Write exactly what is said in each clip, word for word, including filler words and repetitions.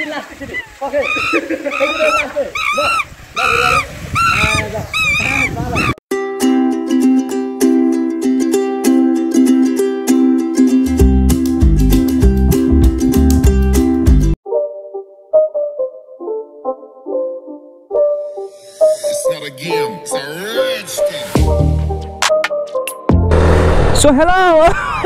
So hello,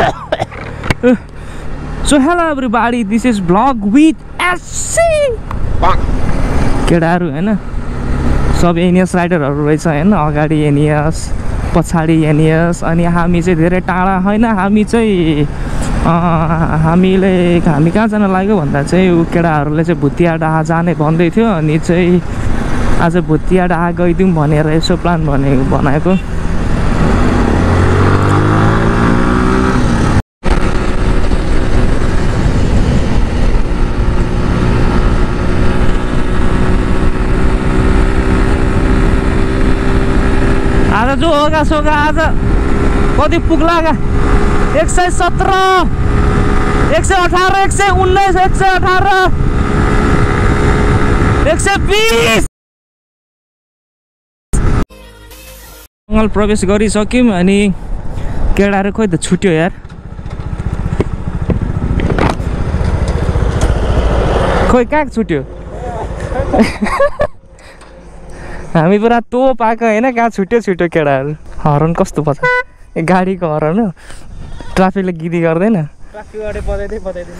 so hello everybody. This is vlog with S C. केटाहरु हैन सब एनियस राइडरहरु रहेछ हैन अगाडि एनियस पछाडी एनियस अनि हामी चाहिँ धेरै टाढा हैन हामी चाहिँ हामीले हामी कहाँ जान लाग्यो भन्दा चाहिँ उ केटाहरुले चाहिँ भुतिया डाहा जाने भन्दै थियो अनि चाहिँ आज भुतिया डाहा गइदिउँ भनेर यसो प्लान भनेको बनाएको आज जो होगा सोगा आज कति पुग्ला एक सय सत्रह एक सय अठारह एक सय उन्नाइस एक सय अठारह एक सय बीस जङ्गल प्रवेश गरिसक्यौं अनि केटाहरु खोइ त छुट्यो यार खोइ कहाँ छुट्यो हामी पुरा तो पाएको हैन कहाँ छुट्यो छुट्यो केटाहरु हर्न कस्तो बजा ए गाडीको हर्न हो ट्राफिकले गिदी गर्दैन ट्राफिक अडे बजाइदै बजाइदैन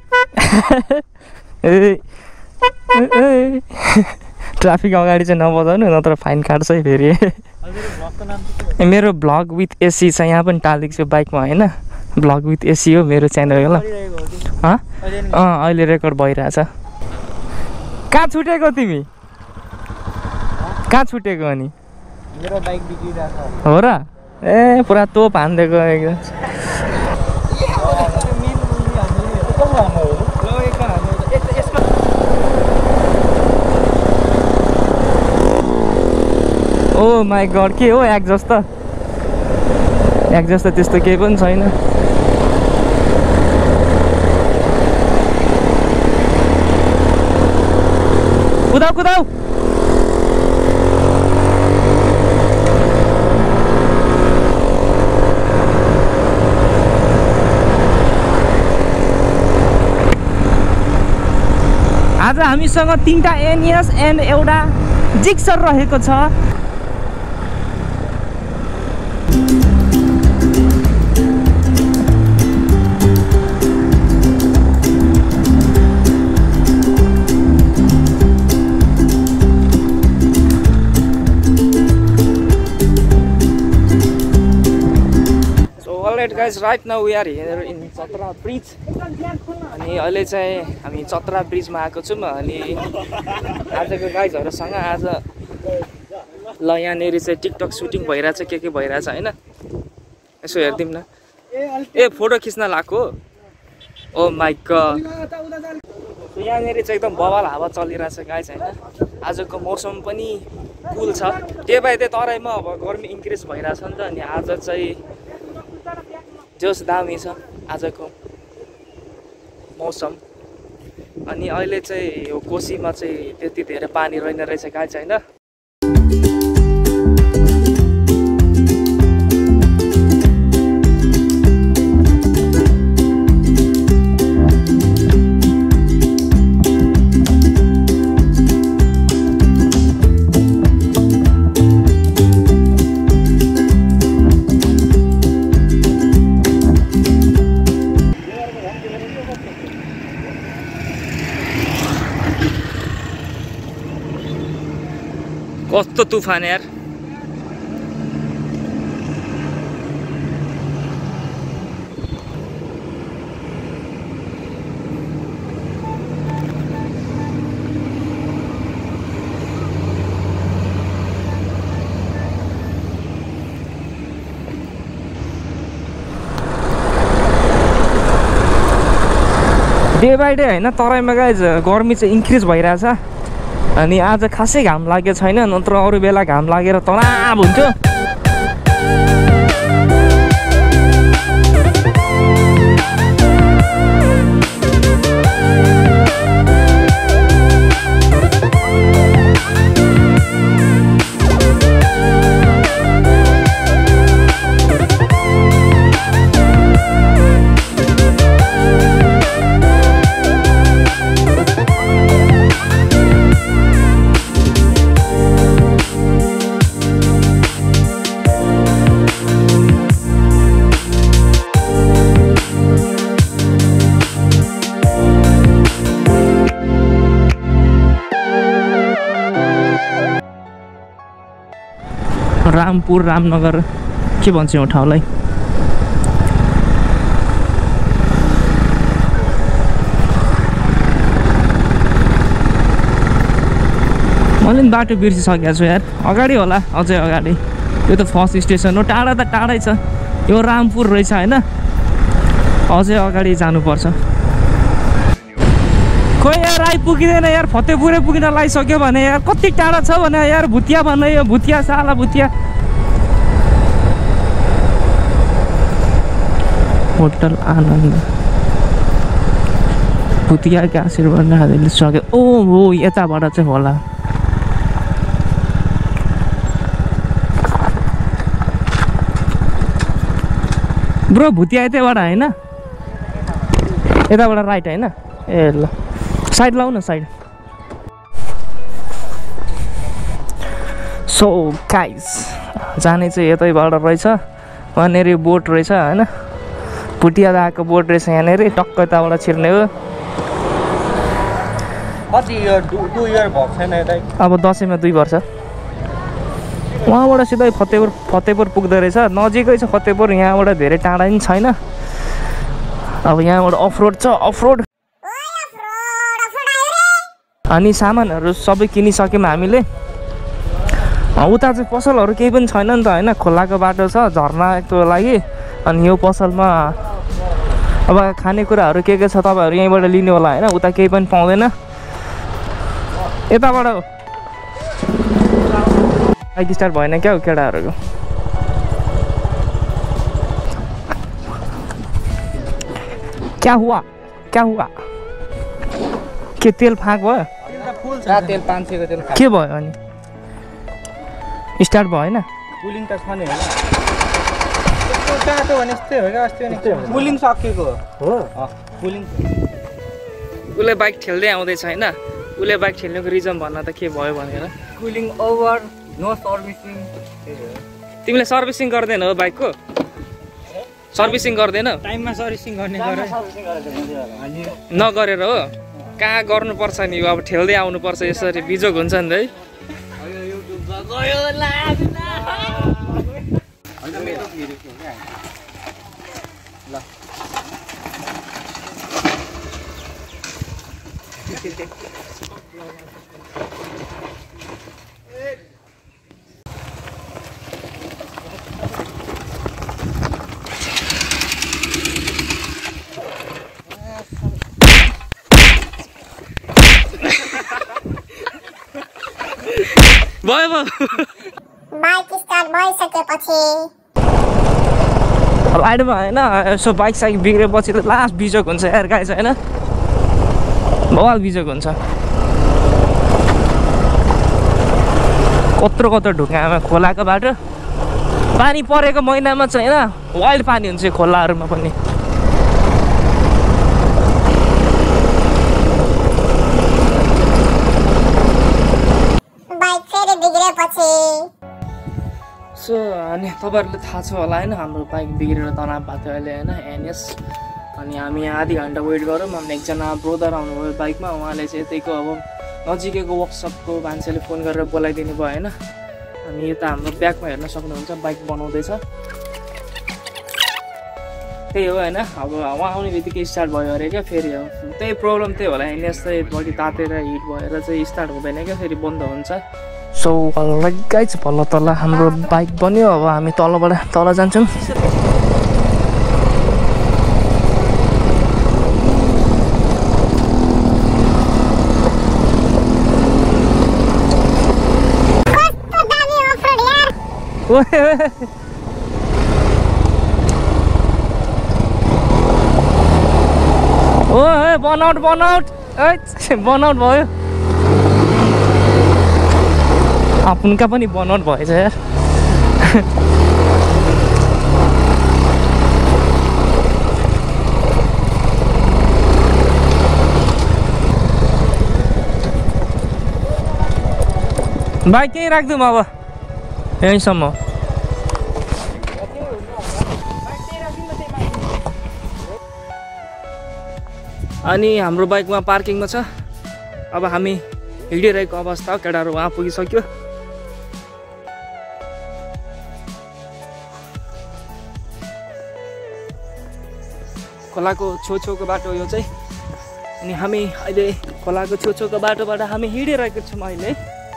ए ट्राफिक अगाडि चाहिँ नबजाउनु नत्र फाइन काट्छ है फेरि मेरो भ्लग विथ एसी छ यहाँ पनि टालिक छु बाइकमा हैन भ्लग विथ एसी हो मेरो च्यानल हो ल ह अ अहिले रेकर्ड भइरहेछ कहाँ छुटेको तिमी कहाँ छुटेको अनि मेरो बाइक बिग्रिरहेछ हो र ए पुरा तोप हान्देको एकदम ओ माई गड के हो एक्जस्ट त एक्जस्ट त त्यस्तो केही पनि छैन कुदाउ कुदाउ आज हामीसँग तीनटा एनियस एन्ड एउटा जिक्सर रहेको छ Alright guys, right now we are here in Chatra Bridge अनि अहिले चाहिँ हामी चत्रा ब्रिजमा आएको छौँ अनि आजको गाइजहरुसँग आज ल यहाँनेरि चाहिँ टिकटक सुटिङ भइरहेछ के के भइरहेछ हैन यसो हेर्दिम न ए फोटो खिच्न लाग्यो ओ माय गॉड यहाँनेरि चाहिँ एकदम बवाल हावा चलिरहेछ गाइज हैन आजको मौसम पनि कुल छ डे बाइ डे तराईमा अब गर्मी इन्क्रिज भइरहेछ नि त अनि आज चाहिँ जोस दामी छ आजको मौसम अनि अहिले चाहिँ यो कोसीमा चाहिँ त्यति धेरै पानी रहेन रहेछ गाइज हैन कस्तो तुफान यार डे बाई डे हैन तराईमा गाइज गर्मी चाहिँ इन्क्रिज भइरहेछ अनि आज खासै घाम लागेको छैन नत्र अरू बेला घाम लागेर तनाव हुन्थ्यो रामपुर रामनगर के भन्छ यो ठाउँलाई। मैले पनि बाटो बिर्सिसकेको छु यार। अगाडि होला, अझै अगाडि। यो त फर्स्ट स्टेसन हो। टाढा त टाढै छ। यो रामपुर रहेछ होइन, अझै अगाडि जानुपर्छ। खोइ यार आइपुगिँदैन यार। फतेपुरै पुगिन लागिसक्यो भने यार कति टाढा छ भने यार। भुतिया भन्ने यो भुतिया साला भुतिया। होटल आनन्द भुतियाको आशीर्वाद हालेले सक्यो। ओ हो यताबाट चाहिँ होला। ब्रो भुतिया यतैबाट होइन, यताबाट राइट होइन? ए ल साइड लाउ न, साइड। सो गाइस जाने चाहिँ यतैबाट रहेछ। वहाँनिर बोट रहेछ होइन, भुटिया आएको बोट रहेछ यहाँनिर। टक्क यताबाट छिर्ने हो। कति इयर दुई इयर भएको छैन यतै? अब दसैँमा दुई वर्ष। वहाँबाट सिधै फतेपुर फतेपुर पुग्दो रहेछ। नजिकै छ फतेपुर, यहाँबाट धेरै टाढा पनि छैन। अब यहाँबाट अफरोड छ, अफरोड। अनि सामानहरू सबै किनिसक्यौँ हामीले। उता चाहिँ पसलहरू केही पनि छैन नि त होइन, खोलाको बाटो छ झर्नाको लागि। अनि यो पसलमा अब खानेकुराहरू के के छ तपाईँहरू यहीँबाट लिनु होला होइन, उता केही पनि पाउँदैन। यताबाट बाइक स्टार्ट भएन क्या हो केटाहरूको। क्या हुआ क्या हुआ? के तेल फाँक भयो? तेल पाँच सयको तेल के भयो अनि? स्टार्ट भएन? पुलिङ त छ नि होइन, टाटो भने यस्तै हो क्या। अस्ति भने पुलिङ सकिएको हो। पुलिङ उसले बाइक ठेल्दै आउँदैछ होइन। उसले बाइक ठेल्नुको रिजन भन्न त के भयो भनेर। Cooling over, no servicing. तिमीले सर्भिसिङ गर्दैन हो बाइकको? सर्भिसिङ गर्दैन? टाइममा सर्भिसिङ गर्ने गरे नगरेर हो। कहाँ गर्नुपर्छ नि, अब ठेल्दै आउनुपर्छ। यसरी बिजोग हुन्छ नि है। भयो भयो। बाइक स्टार्ट भइसकेपछि राइडमा होइन यसो बाइक साइक बिग्रेपछि त लास्ट बिजोग हुन्छ यार गाइस होइन। बवाल बिजोग हुन्छ। कत्रो कत्रो ढुङ्गामा खोलाको बाटो। पानी परेको महिनामा चाहिँ होइन वाइल्ड पानी हुन्छ खोलाहरूमा पनि। बाइक फेरि बिग्रेपछि सो अनि तपाईँहरूले थाहा छ होला होइन, हाम्रो बाइक बिग्रेर तनाव भएको थियो अहिले होइन एनएस। अनि हामी यहाँ आधी घन्टा वेट गरौँ। हामी एकजना ब्रोदर आउनुभयो बाइकमा। उहाँले चाहिँ यतैको अब नजिकैको वर्कसपको मान्छेले फोन गरेर बोलाइदिनु भयो होइन। अनि यता हाम्रो ब्याकमा हेर्न सक्नुहुन्छ बाइक बनाउँदैछ। त्यही हो होइन। अब उहाँ आउने बित्तिकै स्टार्ट भयो अरे क्या। फेरि हो त्यही प्रब्लम त्यही होला, एनएस चाहिँ बडी तातेर हिट भएर चाहिँ स्टार्ट हुँदैन क्या, फेरि बन्द हुन्छ। सो गाइस बल्ल तल हाम्रो बाइक बन्यो। अब हामी तलबाट तल जान्छौँ। ओ बनआउट बनआउट बनआउट भयो। आपनका पनि बनआउट भएछ यार। बाइक यहीँ राखिदिउँ अब यहीँसम्म। अनि हाम्रो बाइकमा पार्किङमा छ। अब हामी हिँडिरहेको अवस्था हो केटाहरू। वहाँ पुगिसक्यो। खोलाको छेउछेउको बाटो यो चाहिँ। अनि हामी अहिले खोलाको छेउछेउको बाटोबाट हामी हिँडिरहेको छौँ अहिले।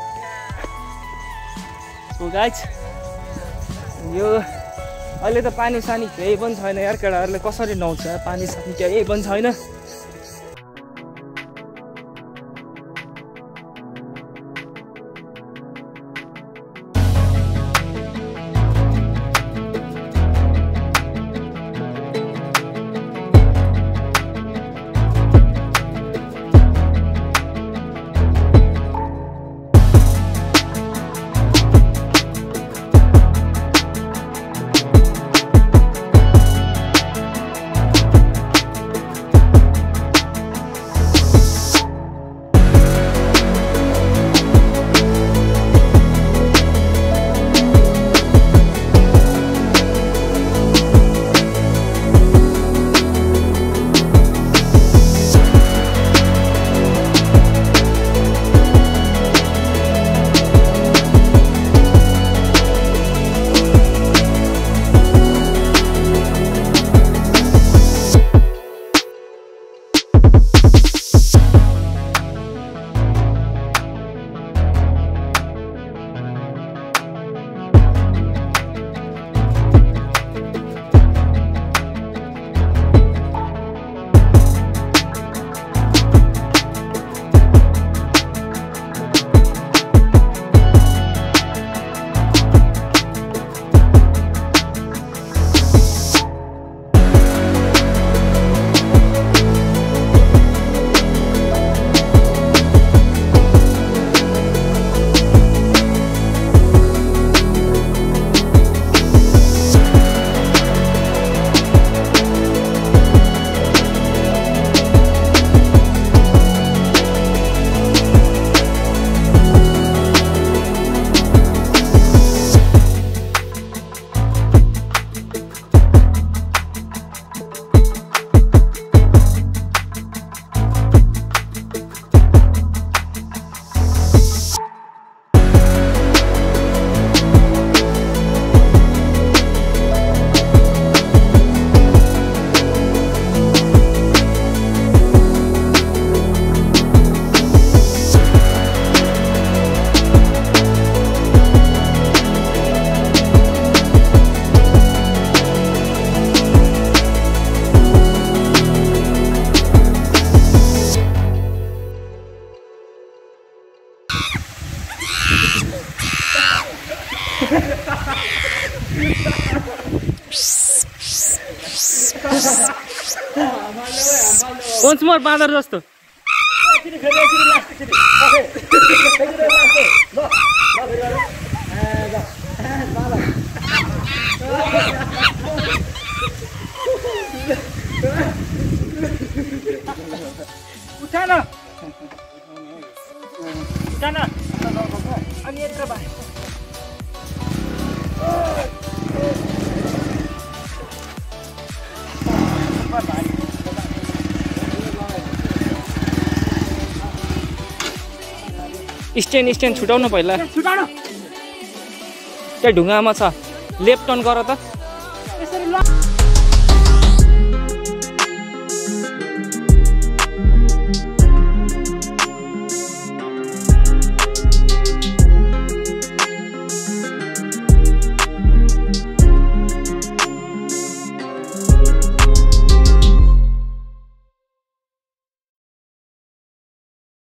सो गाइज यो अहिले त पानी सानी केही पनि छैन यार, केटाहरूले कसरी नुहाउँछ, पानी सानी केही पनि छैन। पञ्चमर बाँदर जस्तो उठान उठान अनि यत्र भाइ स्ट्यान्ड स्ट्यान्ड छुटाउनु पहिला, त्यहाँ ढुङ्गामा छ, लेफ्ट टर्न गर त।